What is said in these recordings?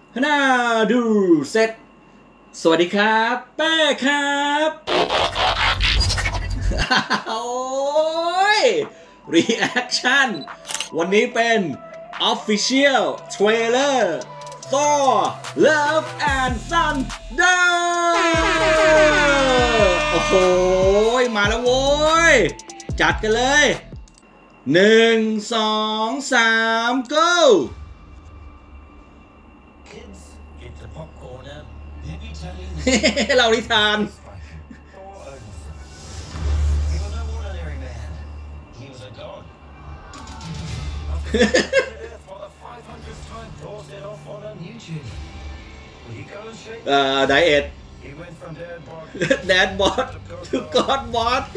น่าดูเสร็จสวัสดีครับแป้ครับโอ้ยรีแอคชั่นวันนี้เป็น Official Trailer Thor Love and Thunder โอ้โหมาแล้วโว้ยจัดกันเลย1 2 3 goเรานิทานไดเอทแดดบอสทูกอดบอส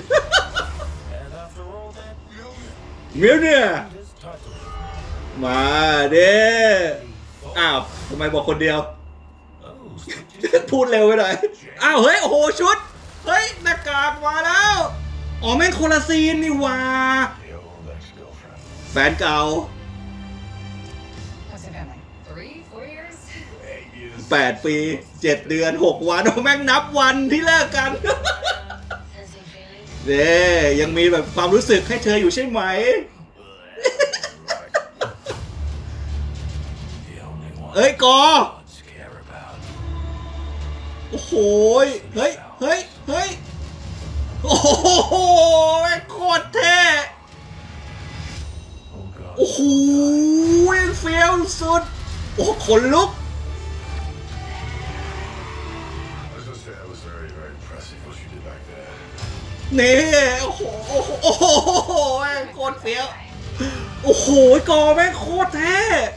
มิวเนี่ยมาเด้อ้าวทำไมบอกคนเดียวพูดเร็วไปหน่อยอ้าวเฮ้ยโอ้โหชุดเฮ้ยหน้ากากมาแล้วอ๋อแม่งคนละซีนนี่ว่าแฟนเก่า8 ปี7 เดือน6 วันโอ้แม่งนับวันที่เลิกกันเด้ยังมีแบบความรู้สึกให้เธออยู่ใช่ไหมเอ้ยกอโอ้โหเฮ้ยเฮ้ยเฮ้ยโอ้โหโคตรเท่โอ้โหเฟี้ยวสุดโอ้ขนลุกนี่โอ้โหโอ้โหโคตรเฟี้ยวโอ้โหกอแม่งโคตรเท่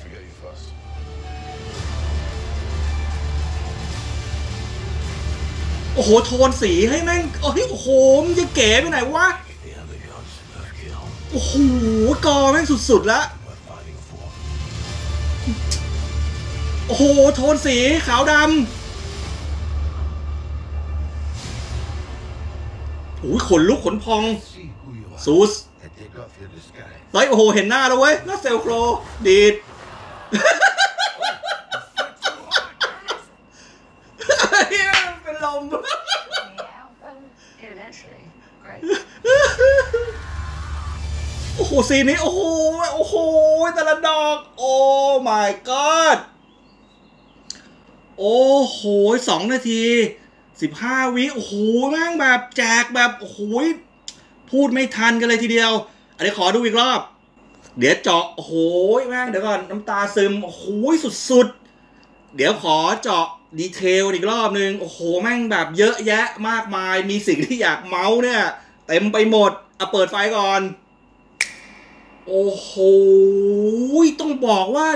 โอ้โหโทนสีให้แม่งโอ้โหมันจะเก๋ไปไหนวะโอ้โหกอแม่งสุดๆแล้วโอ้โหโทนสีขาวดำโอ้ยขนลุกขนพองซูสเฮ้ยโอ้โหเห็นหน้าแล้วเว้ยหน้าเซลโครดีดเป็นลมโอ้โหซีนนี้โอ้โหโอ้โหแต่ละดอกโอ้ my god โอ้โห2 นาที15 วิโอ้โหแม่งแบบแจกแบบโอ้โหพูดไม่ทันกันเลยทีเดียวอันนี้ขอดูอีกรอบเดี๋ยวเจาะโอ้โหแม่งเดี๋ยวก่อนน้ำตาซึมโอ้โหสุดๆเดี๋ยวขอเจาะดีเทลอีกรอบนึงโอ้โหแม่งแบบเยอะแยะมากมายมีสิ่งที่อยากเมาส์เนี่ยเต็มไปหมดเอาเปิดไฟก่อนโอ้โหต้องบอกว่า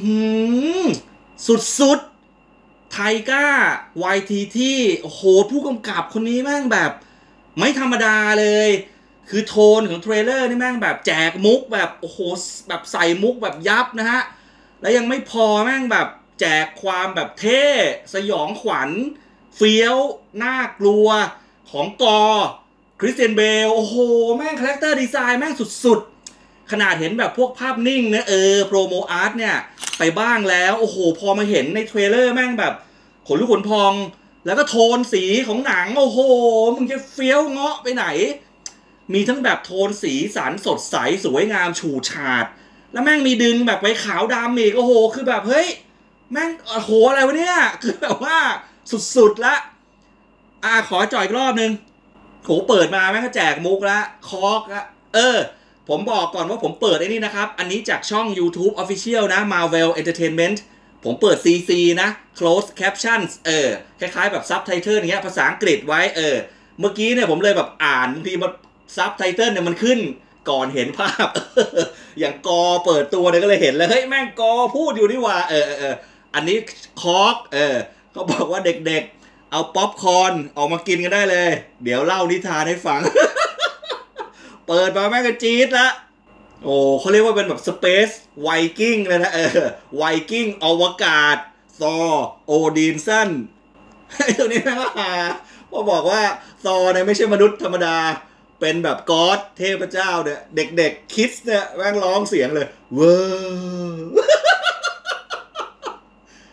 สุดๆไทก้า YTT โอ้โหผู้กำกับคนนี้แม่งแบบไม่ธรรมดาเลยคือโทนของเทรลเลอร์นี่แม่งแบบแจกมุกแบบโอ้โหแบบใส่มุกแบบยับนะฮะแล้วยังไม่พอแม่งแบบแจกความแบบเท่สยองขวัญเฟี้ยวน่ากลัวของกอคริสเตียนเบลโอ้โหแม่งคาแรคเตอร์ดีไซน์แม่งสุดๆขนาดเห็นแบบพวกภาพนิ่งนะโปรโมอาร์ตเนี่ยไปบ้างแล้วโอ้โหพอมาเห็นในเทรลเลอร์แม่งแบบขนลุกขนพองแล้วก็โทนสีของหนังโอ้โหมึงจะเฟี้ยวเงาะไปไหนมีทั้งแบบโทนสีสันสดใสสวยงามฉูดฉาดแล้วแม่งมีดึงแบบไปขาวดำอีกโอ้โหคือแบบเฮ้ยแม่งโอ้โหอะไรวะเนี่ยคือแบบว่าสุดๆละขอจ่อยอีกรอบนึงโหเปิดมาแม่งก็แจกมุกละคอกละผมบอกก่อนว่าผมเปิดไอ้นี่นะครับอันนี้จากช่อง YouTube Official นะ Marvel Entertainment ผมเปิด CC นะ Closed Captions คล้ายๆแบบ Subtitle อย่างเงี้ยภาษาอังกฤษไว้เมื่อกี้เนี่ยผมเลยแบบอ่านบางทีมันซับไตเติลเนี่ยมันขึ้นก่อนเห็นภาพ อย่างกอเปิดตัวเนี่ยก็เลยเห็นแล้วเฮ้ยแม่งกอพูดอยู่นี่ว่าอันนี้คอกเขาบอกว่าเด็กๆเอาป๊อปคอร์นออกมากินกันได้เลยเดี๋ยวเล่านิทานให้ฟัง เปิดมาแม่งก็จี๊ดละโอ้เขาเรียกว่าเป็นแบบสเปซไวกิ้งเลยนะไวกิ้งอวกาศซอโอดินสันตัวนี้แม่งก็หาพอบอกว่าซอเนี่ยไม่ใช่มนุษย์ธรรมดาเป็นแบบก๊อดเทพเจ้าเนี่ยเด็กๆคิดเนี่ยแม่งร้องเสียงเลยเว้อ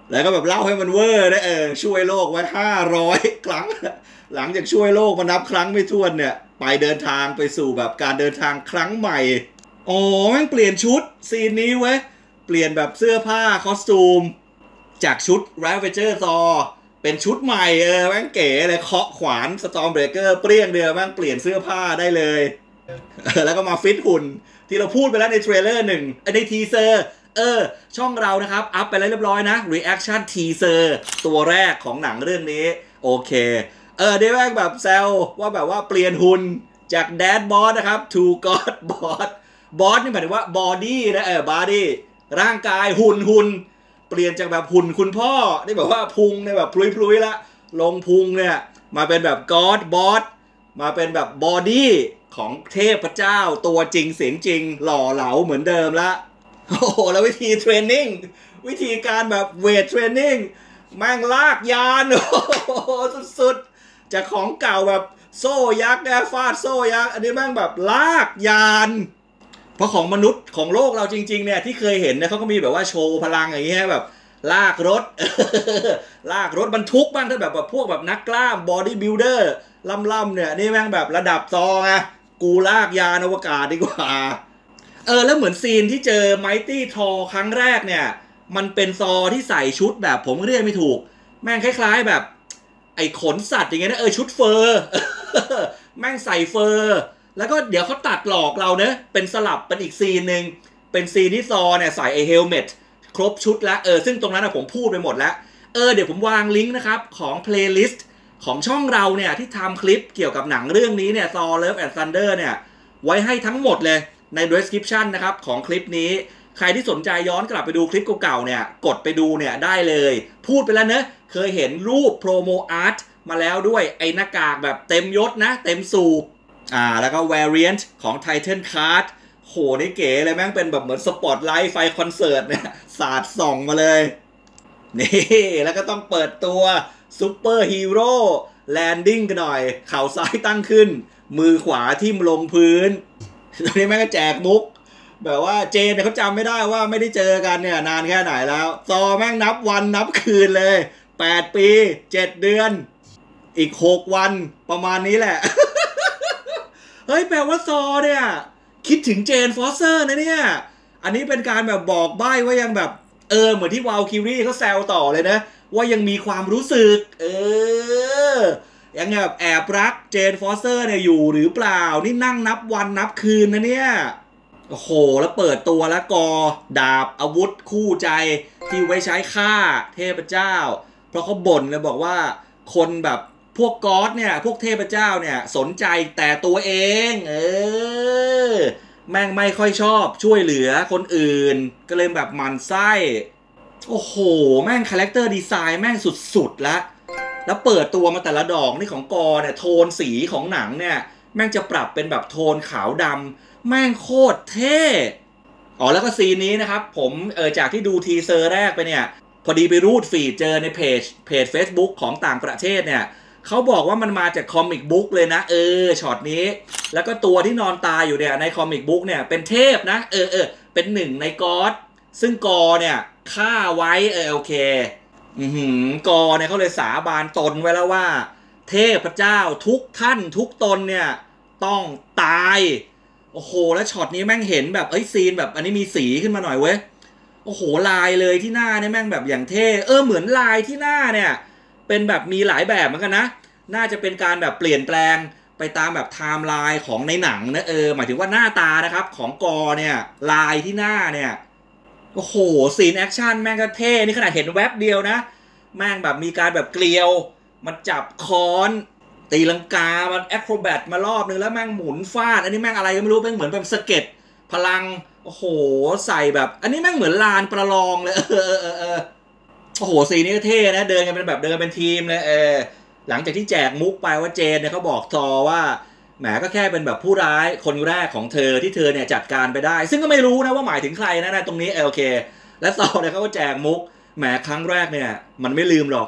แล้วก็แบบเล่าให้มันเวอร์นะช่วยโลกไว้500 ครั้งหลังจากช่วยโลกมานับครั้งไม่ถ้วนเนี่ยไปเดินทางไปสู่แบบการเดินทางครั้งใหม่อ๋อแม่งเปลี่ยนชุดซีนนี้เว้ยเปลี่ยนแบบเสื้อผ้าคอสตูมจากชุด Ravager Thor เป็นชุดใหม่แม่งเก๋เลยเคาะขวาน Stormbreaker เปรี้ยงเดียวแม่งเปลี่ยนเสื้อผ้าได้เลยแล้วก็มาฟิตหุ่นที่เราพูดไปแล้วในเทรลเลอร์1ในทีเซอร์ช่องเรานะครับอัพไปแล้วเรียบร้อยนะ reaction teaser ตัวแรกของหนังเรื่องนี้โอเคได้แม่งแบบแซวว่าแบบว่าเปลี่ยนหุ่นจาก Dad Boss นะครับ to God Boss Boss นี่หมายถึงว่า body นะbody ร่างกายหุ่นเปลี่ยนจากแบบหุ่นคุณพ่อที่แบบว่าพุงเนี่ยแบบพลุยๆละลงพุงเนี่ยมาเป็นแบบ God Boss มาเป็นแบบ body ของเทพเจ้าตัวจริงเสียงจริงหล่อเหลาเหมือนเดิมละโอ้โหแล้ววิธีเทรนนิ่งวิธีการแบบเวทเทรนนิ่งแม่งลากยานโอ้โหสุดๆจากของเก่าแบบโซ่ยักษ์นะฟาดโซ่ยักษ์อันนี้แม่งแบบลากยานเพราะของมนุษย์ของโลกเราจริงๆเนี่ยที่เคยเห็นเนี่ยเขาก็มีแบบว่าโชว์พลังอย่างเงี้ยแบบลากรถ ลากรถบรรทุกบ้างถ้าแบบพวกแบบนักกล้ามบอดี้บิลเดอร์ล่ำๆเนี่ยนี่แม่งแบบระดับซอไงกูลากยานอวกาศดีกว่าแล้วเหมือนซีนที่เจอไมตี้ทอครั้งแรกเนี่ยมันเป็นซอที่ใส่ชุดแบบผมเรียกไม่ถูกแม่งคล้ายๆแบบไอ้ขนสัตว์อย่างเงี้ยนะชุดเฟอร์ แม่งใส่เฟอร์แล้วก็เดี๋ยวเขาตัดหลอกเราเนะเป็นสลับเป็นอีกซีนหนึ่งเป็นซีนที่ซอเนี่ยใส่ไอ้เฮลเมตครบชุดแล้วซึ่งตรงนั้นผมพูดไปหมดแล้วเดี๋ยวผมวางลิงก์นะครับของเพลย์ลิสต์ของช่องเราเนี่ยที่ทำคลิปเกี่ยวกับหนังเรื่องนี้เนี่ย Thor Love and Thunder เนี่ยไว้ให้ทั้งหมดเลยใน description นะครับของคลิปนี้ใครที่สนใจย้อนกลับไปดูคลิปเก่าๆเนี่ยกดไปดูเนี่ยได้เลยพูดไปแล้วเนอะเคยเห็นรูปโปรโมอาร์ตมาแล้วด้วยไอ้หน้ากากแบบเต็มยศนะเต็มสูบแล้วก็ variant ของ Titan Card โหนี่เก๋เลยแม่งเป็นแบบเหมือนสปอตไลท์ไฟคอนเสิร์ตเนี่ยสาดส่องมาเลยนี่แล้วก็ต้องเปิดตัวซูเปอร์ฮีโร่แลนดิ้งกันหน่อยเข่าซ้ายตั้งขึ้นมือขวาทิ่มลงพื้นตอนนี้แม่งก็แจกมุกแบบว่าเจนเนี่ยเขาจำไม่ได้ว่าไม่ได้เจอกันเนี่ยนานแค่ไหนแล้วซอแม่งนับวันนับคืนเลย8 ปี7 เดือนอีก6 วันประมาณนี้แหละ เฮ้ยแปลว่าซอเนี่ยคิดถึงเจนฟอสเซอร์นะเนี่ยอันนี้เป็นการแบบบอกใบ้ว่ายังแบบเหมือนที่วาลคิรีเขาแซวต่อเลยนะว่ายังมีความรู้สึกยังแบบแอบรักเจนฟอสเซอร์เนี่ยอยู่หรือเปล่านี่นั่งนับวันนับคืนนะเนี่ยโอ้โหแล้วเปิดตัวแล้วกอดาบอาวุธคู่ใจที่ไว้ใช้ฆ่าเทพเจ้าเพราะเขาบ่นเลยบอกว่าคนแบบพวกก๊อดเนี่ยพวกเทพเจ้าเนี่ยสนใจแต่ตัวเองแม่งไม่ค่อยชอบช่วยเหลือคนอื่นก็เลยแบบหมั่นไส้โอ้โหแม่งคาแรคเตอร์ดีไซน์แม่งสุดๆแล้วเปิดตัวมาแต่ละดอกนี่ของกอเนี่ยโทนสีของหนังเนี่ยแม่งจะปรับเป็นแบบโทนขาวดำแม่งโคตรเท่แล้วก็ซีนนี้นะครับผมจากที่ดูทีเซอร์แรกไปเนี่ยพอดีไปรูดฟีดเจอในเพจ Facebook ของต่างประเทศเนี่ยเขาบอกว่ามันมาจากคอมิกบุ๊กเลยนะช็อตนี้แล้วก็ตัวที่นอนตายอยู่เนี่ยในคอมิกบุ๊กเนี่ยเป็นเทพนะเป็นหนึ่งในก๊อดซึ่งกอเนี่ยฆ่าไว้โอเคกอเนี่ยเขาเลยสาบานตนไว้แล้วว่าเทพเจ้าทุกท่านทุกตนเนี่ยต้องตายโอ้โหแล้วช็อตนี้แม่งเห็นแบบซีนแบบอันนี้มีสีขึ้นมาหน่อยเว้ยโอ้โหลายเลยที่หน้าเนี่ยแม่งแบบอย่างเท่เหมือนลายที่หน้าเนี่ยเป็นแบบมีหลายแบบเหมือนกันนะน่าจะเป็นการแบบเปลี่ยนแปลงไปตามแบบไทม์ไลน์ของในหนังนะหมายถึงว่าหน้าตานะครับของกอเนี่ยลายที่หน้าเนี่ยโอ้โหซีนแอคชั่นแม่งก็เท่นี่ขนาดเห็นแวบเดียวนะแม่งแบบมีการแบบเกลียวมันจับค้อนตีลังกามันแอคโรแบทมารอบนึงแล้วแม่งหมุนฟาดอันนี้แม่งอะไรก็ไม่รู้แม่งเหมือนแบบสเก็ตพลังโอ้โหใส่แบบอันนี้แม่งเหมือนลานประลองเลยโอ้โหซีนนี้ก็เท่นะเดินกันเป็นแบบเดินเป็นทีมเลยหลังจากที่แจกมุกไปว่าเจนเนี่ยเขาบอกทอว่าแหมก็แค่เป็นแบบผู้ร้ายคนแรกของเธอที่เธอเนี่ยจัดการไปได้ซึ่งก็ไม่รู้นะว่าหมายถึงใครนะตรงนี้โอเคและทอเนี่ยเขาก็แจกมุกแหมครั้งแรกเนี่ยมันไม่ลืมหรอก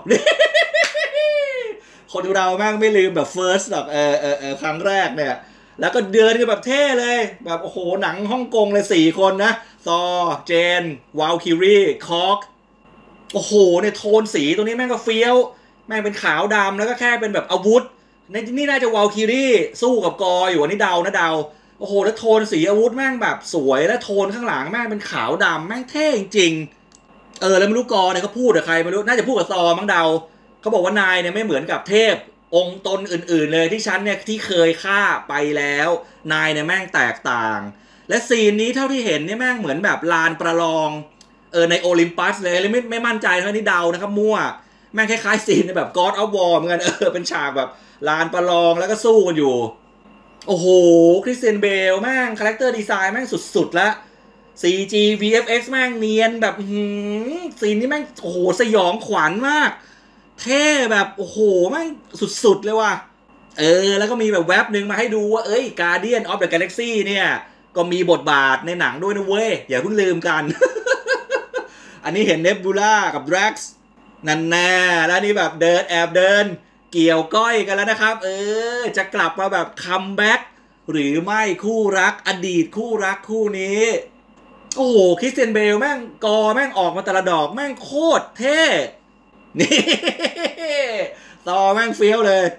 คนเราแม่งไม่ลืมแบบ first หรอกครั้งแรกเนี่ยแล้วก็เดินกันแบบเท่เลยแบบโอ้โหหนังฮ่องกงเลย4 คนนะซอเจนวาลคิรีคอกโอ้โหเนี่ยโทนสีตัวนี้แม่งก็เฟี้ยวแม่งเป็นขาวดำแล้วก็แค่เป็นแบบอาวุธนี่น่าจะวาลคิรี่สู้กับกออยู่อันนี้เดานะเดาโอ้โหแล้วโทนสีอาวุธแม่งแบบสวยและโทนข้างหลังแม่งเป็นขาวดำแม่งเท่จริงแล้วไม่รู้กอเนี่ยเขาพูดกับใครไม่รู้น่าจะพูดกับซอมั้งเดาเขาบอกว่านายเนี่ยไม่เหมือนกับเทพองค์ตนอื่นๆเลยที่ฉันเนี่ยที่เคยฆ่าไปแล้วนายเนี่ยแม่งแตกต่างและซีนนี้เท่าที่เห็นเนี่ยแม่งเหมือนแบบลานประลองในโอลิมปัสเลยไม่มั่นใจนะนี่เดานะครับมั่วแม่งคล้ายๆซีนแบบ God of War เหมือนกันเป็นฉากแบบลานประลองแล้วก็สู้กันอยู่โอ้โหคริสเตียนเบลแม่งคาแรคเตอร์ดีไซน์แม่งสุดๆแล้ว CG VFX แม่งเนียนแบบซีนนี้แม่งโอ้โหสยองขวัญมากเท่แบบโอ้โหแม่งสุดๆเลยว่ะแล้วก็มีแบบแว็บหนึ่งมาให้ดูว่าGuardian of the Galaxy เนี่ยก็มีบทบาทในหนังด้วยนะเว้ยอย่าเพิ่งลืมกัน อันนี้เห็นเนบูล่ากับดรักซ์นั่นแน่แล้วนี่แบบแอบเดินเกี่ยวก้อยกันแล้วนะครับจะกลับมาแบบคัมแบ็กหรือไม่คู่รักอดีตคู่รักคู่นี้โอ้โหคริสเตียนเบลแม่งแม่งออกมาแต่ละดอกแม่งโคตรเท่นี่ต่อแม่งเฟี้ยวเลย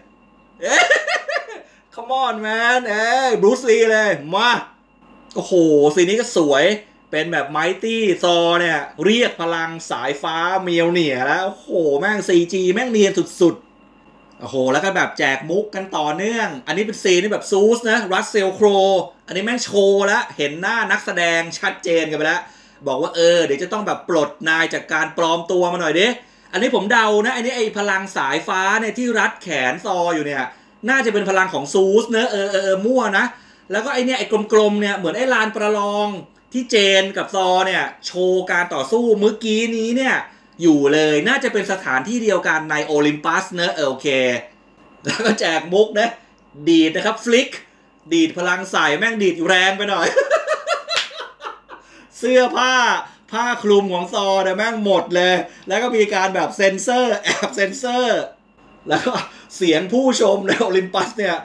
Come on man บรูซลีเลยมาโอ้โหซีนนี้ก็สวยเป็นแบบไมตี้ซอเนี่ยเรียกพลังสายฟ้าเมียวเหนี่ยแล้วโอ้โหแม่ง CG แม่งเนียนสุดๆโอ้โหแล้วก็แบบแจกมุกกันต่อเนื่องอันนี้เป็นซีนที่แบบซูสนะรัสเซลโครอันนี้แม่งโชว์แล้วเห็นหน้านักแสดงชัดเจนกันไปแล้วบอกว่าเดี๋ยวจะต้องแบบปลดนายจากการปลอมตัวมาหน่อยดิอันนี้ผมเดานะอันนี้ไอ้พลังสายฟ้าเนี่ยที่รัดแขนซออยู่เนี่ยน่าจะเป็นพลังของซูสเนอะมั่วนะแล้วก็ไอ้เนี่ยไอ้กลมๆเนี่ยเหมือนไอ้ลานประลองที่เจนกับซอเนี่ยโชว์การต่อสู้เมื่อกี้นี้เนี่ยอยู่เลยน่าจะเป็นสถานที่เดียวกันในโอลิมปัสเนอะโอเคแล้วก็แจกมุกนะดีดนะครับฟลิกดีดพลังใส่แม่งดีดแรงไปหน่อย เสื้อผ้าคลุมของซอเนี่ยแม่งหมดเลยแล้วก็มีการแบบเซ็นเซอร์แอบเซ็นเซอร์แล้วก็เสียงผู้ชมในโอลิมปัสเนี่ย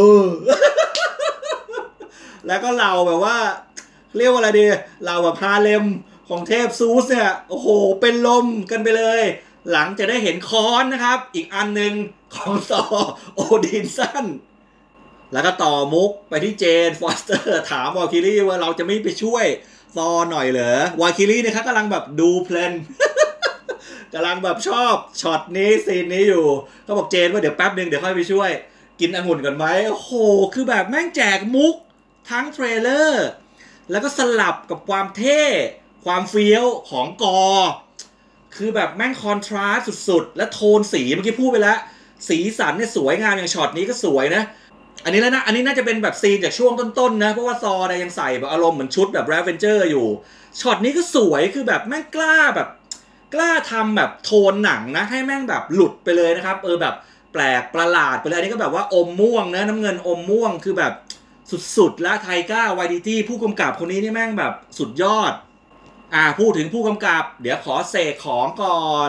แล้วก็เราแบบว่าเรียกว่าอะไรดีเราแบบฮาเลมของเทพซูสเนี่ยโอ้โหเป็นลมกันไปเลยหลังจะได้เห็นค้อนนะครับอีกอันหนึ่งของซอโอดินสันแล้วก็ต่อมุกไปที่เจนฟอสเตอร์ถามวาคิลี่ว่าเราจะไม่ไปช่วยซอหน่อยเหรอวาคิลี่เนี่ยครับกำลังแบบดูเพลน กำลังแบบชอบช็อตนี้ซีนนี้อยู่ก็บอกเจนว่าเดี๋ยวแป๊บนึงเดี๋ยวค่อยไปช่วยกินองุ่นก่อนไหมโอ้โหคือแบบแม่งแจกมุกทั้งเทรลเลอร์แล้วก็สลับกับความเท่ความเฟี้ยวของคือแบบแม่งคอนทราสต์สุดๆและโทนสีเมื่อกี้พูดไปแล้วสีสันเนี่ยสวยงามอย่างช็อตนี้ก็สวยนะอันนี้แล้วนะอันนี้น่าจะเป็นแบบซีนจากช่วงต้นๆนะเพราะว่าซอเนี่ยยังใส่แบบอารมณ์เหมือนชุดแบบแรฟเวนเจอร์อยู่ช็อตนี้ก็สวยคือแบบแม่งกล้าทำแบบโทนหนังนะให้แม่งแบบหลุดไปเลยนะครับแบบแปลกประหลาดไปเลยอันนี้ก็แบบว่าอมม่วงนะน้ำเงินอมม่วงคือแบบสุดๆแล้วไทก้าไวดิตี้ผู้กำกับคนนี้นี่แม่งแบบสุดยอดพูดถึงผู้กำกับเดี๋ยวขอเสกของก่อน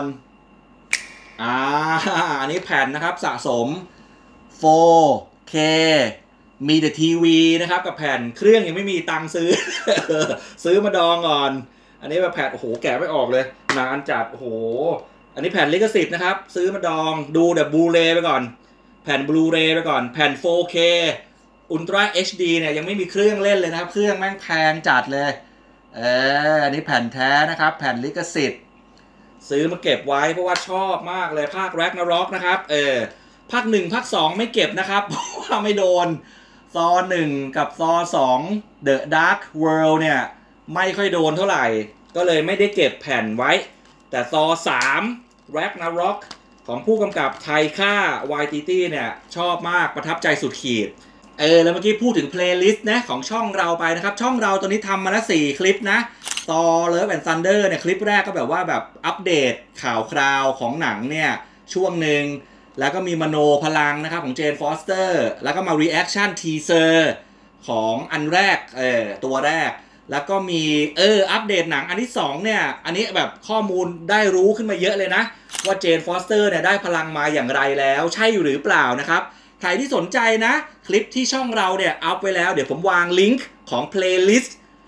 อันนี้แผ่นนะครับสะสม 4K มีแต่ทีวีนะครับกับแผ่นเครื่องยังไม่มีตังค์ซื้อ ซื้อมาดองก่อนอันนี้แบบแผ่นโอ้โหแกะไม่ออกเลยนานจัดโอ้โหอันนี้แผ่นลิขสิทธิ์นะครับซื้อมาดองดูแบบบลูเรย์ไปก่อนแผ่นบลูเรย์ไปก่อนแผ่น 4K Ultra HD เนี่ยยังไม่มีเครื่องเล่นเลยนะครับเครื่องแม่งแพงจัดเลยอันนี้แผ่นแท้นะครับแผ่นลิขสิทธิ์ซื้อมาเก็บไว้เพราะว่าชอบมากเลยภาค Ragnarok นะครับภาค1ภาค2ไม่เก็บนะครับเพราะว่าไม่โดนซอ1กับซอ2 The Dark World เนี่ยไม่ค่อยโดนเท่าไหร่ก็เลยไม่ได้เก็บแผ่นไว้แต่ซอ3 Ragnarok ของผู้กำกับไทค่า YTT เนี่ยชอบมากประทับใจสุดขีดแล้วเมื่อกี้พูดถึงเพลย์ลิสต์นะของช่องเราไปนะครับช่องเราตอนนี้ทำมาแล้ว4คลิปนะThor Love and Thunder เนี่ยคลิปแรกก็แบบว่าแบบอัปเดตข่าวคราวของหนังเนี่ยช่วงหนึ่งแล้วก็มีมโนพลังนะครับของเจนฟอสเตอร์แล้วก็มา reaction teaser ของอันแรกตัวแรกแล้วก็มีอัปเดตหนังอันที่2เนี่ยอันนี้แบบข้อมูลได้รู้ขึ้นมาเยอะเลยนะว่าเจนฟอสเตอร์เนี่ยได้พลังมาอย่างไรแล้วใช่หรือเปล่านะครับใครที่สนใจนะคลิปที่ช่องเราเนี่ยอัพไว้แล้วเดี๋ยวผมวางลิงก์ของ playlist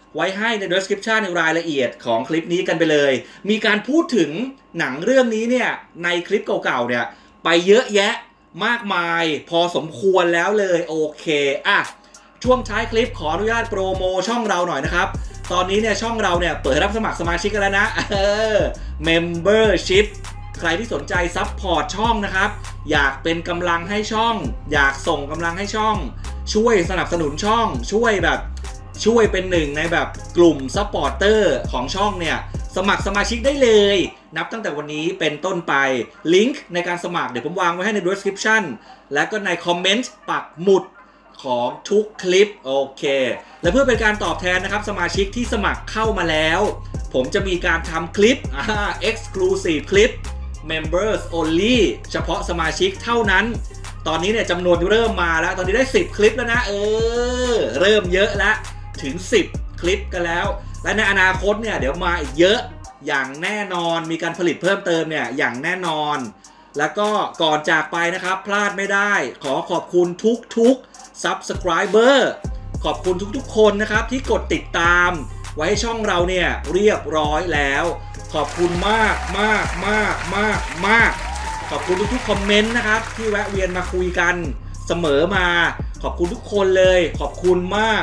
ไว้ให้ใน description ในรายละเอียดของคลิปนี้กันไปเลยมีการพูดถึงหนังเรื่องนี้เนี่ยในคลิปเก่าๆเนี่ยไปเยอะแยะมากมายพอสมควรแล้วเลยโอเคอ่ะช่วงท้ายคลิปขออนุญาตโปรโมช่องเราหน่อยนะครับตอนนี้เนี่ยช่องเราเนี่ยเปิดรับสมัครสมาชิกกันแล้วนะmembership ใครที่สนใจซัพพอร์ตช่องนะครับอยากเป็นกำลังให้ช่องอยากส่งกำลังให้ช่องช่วยสนับสนุนช่องช่วยเป็นหนึ่งในแบบกลุ่มซัพพอร์เตอร์ของช่องเนี่ยสมัครสมาชิกได้เลยนับตั้งแต่วันนี้เป็นต้นไปลิงก์ในการสมัครเดี๋ยวผมวางไว้ให้ใน description และก็ในคอมเมนต์ปักหมุดของทุกคลิปโอเคและเพื่อเป็นการตอบแทนนะครับสมาชิกที่สมัครเข้ามาแล้วผมจะมีการทำคลิปexclusive คลิป members only เฉพาะสมาชิกเท่านั้นตอนนี้เนี่ยจำนวนเริ่มมาแล้วตอนนี้ได้10คลิปแล้วนะเริ่มเยอะแล้วถึง10คลิปกันแล้วและในอนาคตเนี่ยเดี๋ยวมาอีกเยอะอย่างแน่นอนมีการผลิตเพิ่มเติมเนี่ยอย่างแน่นอนแล้วก็ก่อนจากไปนะครับพลาดไม่ได้ขอขอบคุณทุกSubscriber ขอบคุณทุกๆคนนะครับที่กดติดตามไว้ให้ช่องเราเนี่ยเรียบร้อยแล้วขอบคุณมากขอบคุณทุกๆคอมเมนต์นะครับที่แวะเวียนมาคุยกันเสมอมาขอบคุณทุกคนเลยขอบคุณมาก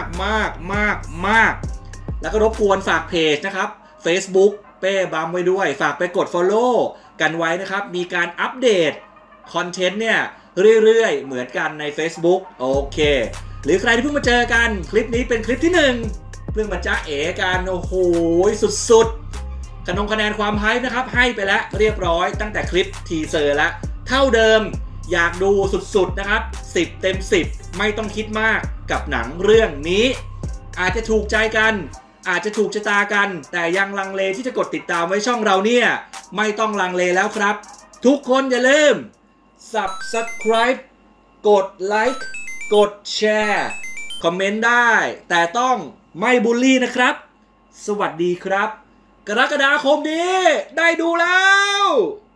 แล้วก็รบกวนฝากเพจนะครับ Facebook เป้บัมไว้ด้วยฝากไปกด Follow กันไว้นะครับมีการอัปเดตคอนเทนต์เนี่ยเรื่อยๆเหมือนกันใน Facebook โอเคหรือใครที่เพิ่งมาเจอกันคลิปนี้เป็นคลิปที่1เพิ่งมาจ้าเอ๋กันโอ้โหสุดๆคะแนนความไฮป์นะครับให้ไปแล้วเรียบร้อยตั้งแต่คลิปทีเซอร์แล้วเท่าเดิมอยากดูสุดๆนะครับ10 เต็ม 10ไม่ต้องคิดมากกับหนังเรื่องนี้อาจจะถูกใจกันอาจจะถูกชะตากันแต่ยังลังเลที่จะกดติดตามไว้ช่องเราเนี่ยไม่ต้องลังเลแล้วครับทุกคนอย่าลืมSubscribe กดไลค์กดแชร์คอมเมนต์ได้แต่ต้องไม่บูลลี่นะครับสวัสดีครับกรกฎาคมนี้ได้ดูแล้ว